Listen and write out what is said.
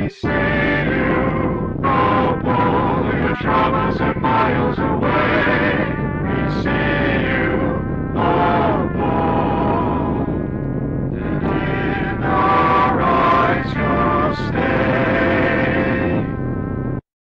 we see you. Though all your troubles are miles away, we see